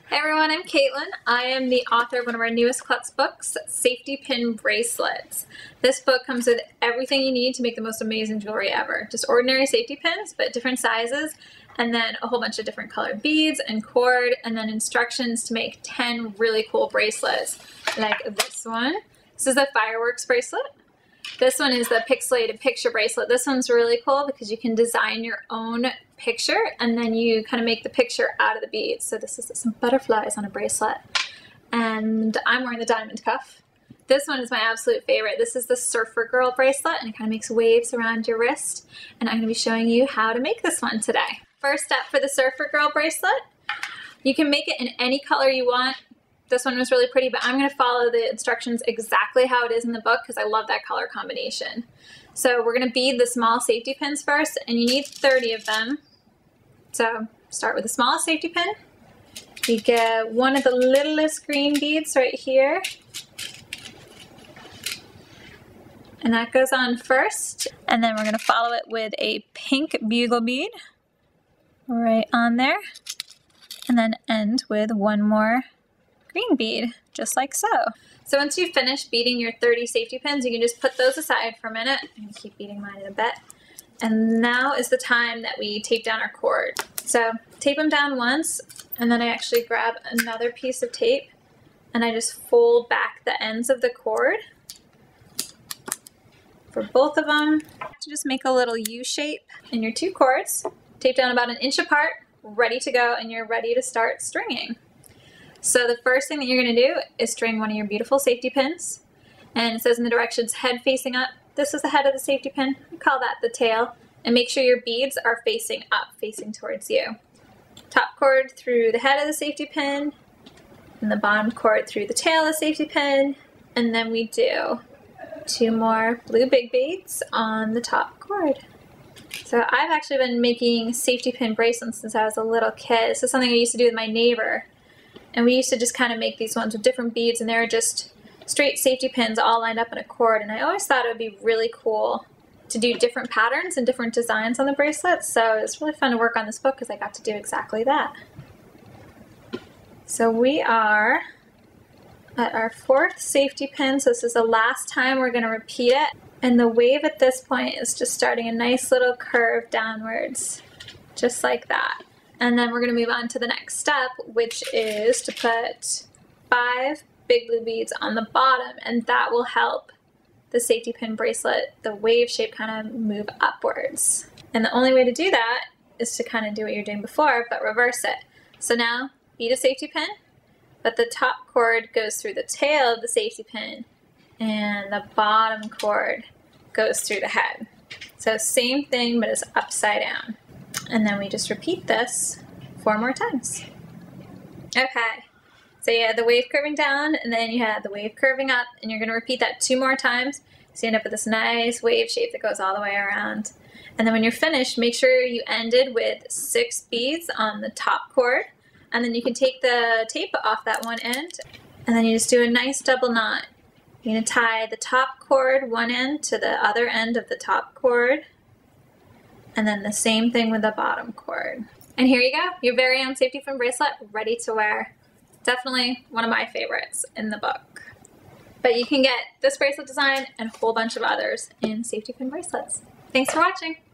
Hey everyone, I'm Caitlin. I am the author of one of our newest Klutz books, Safety Pin Bracelets. This book comes with everything you need to make the most amazing jewelry ever. Just ordinary safety pins, but different sizes, and then a whole bunch of different colored beads and cord, and then instructions to make 10 really cool bracelets, like this one. This is the fireworks bracelet. This one is the pixelated picture bracelet. This one's really cool because you can design your own picture and then you kind of make the picture out of the beads. So this is some butterflies on a bracelet. And I'm wearing the diamond cuff. This one is my absolute favorite. This is the Surfer Girl bracelet and it kind of makes waves around your wrist. And I'm going to be showing you how to make this one today. First step for the Surfer Girl bracelet, you can make it in any color you want. This one was really pretty, but I'm going to follow the instructions exactly how it is in the book because I love that color combination. So we're going to bead the small safety pins first, and you need 30 of them. So start with the smallest safety pin. You get one of the littlest green beads right here. And that goes on first. And then we're going to follow it with a pink bugle bead right on there. And then end with one more green bead, just like so. So once you've finished beading your 30 safety pins, you can just put those aside for a minute. I'm going to keep beading mine in a bit. And now is the time that we tape down our cord. So tape them down once, and then I actually grab another piece of tape and I just fold back the ends of the cord for both of them to just make a little U shape. And your two cords, tape down about 1 inch apart, ready to go, and you're ready to start stringing. So the first thing that you're going to do is string one of your beautiful safety pins, and it says in the directions head facing up. This is the head of the safety pin. We call that the tail, and make sure your beads are facing up, facing towards you. Top cord through the head of the safety pin, and the bottom cord through the tail of the safety pin, and then we do 2 more blue big beads on the top cord. So I've actually been making safety pin bracelets since I was a little kid. This is something I used to do with my neighbor. And we used to just kind of make these ones with different beads, and they were just straight safety pins all lined up in a cord. And I always thought it would be really cool to do different patterns and different designs on the bracelets. So it's really fun to work on this book because I got to do exactly that. So we are at our 4th safety pin. So this is the last time we're going to repeat it. And the wave at this point is just starting a nice little curve downwards, just like that. And then we're going to move on to the next step, which is to put 5 big blue beads on the bottom, and that will help the safety pin bracelet, the wave shape, kind of move upwards. And the only way to do that is to kind of do what you're doing before, but reverse it. So now, bead a safety pin, but the top cord goes through the tail of the safety pin, and the bottom cord goes through the head. So same thing, but it's upside down. And then we just repeat this 4 more times. Okay, so you had the wave curving down, and then you had the wave curving up, and you're going to repeat that 2 more times, so you end up with this nice wave shape that goes all the way around. And then when you're finished, make sure you ended with 6 beads on the top cord, and then you can take the tape off that one end, and then you just do a nice double knot. You're going to tie the top cord one end to the other end of the top cord, and then the same thing with the bottom cord. And here you go, your very own safety pin bracelet, ready to wear. Definitely one of my favorites in the book. But you can get this bracelet design and a whole bunch of others in safety pin bracelets. Thanks for watching.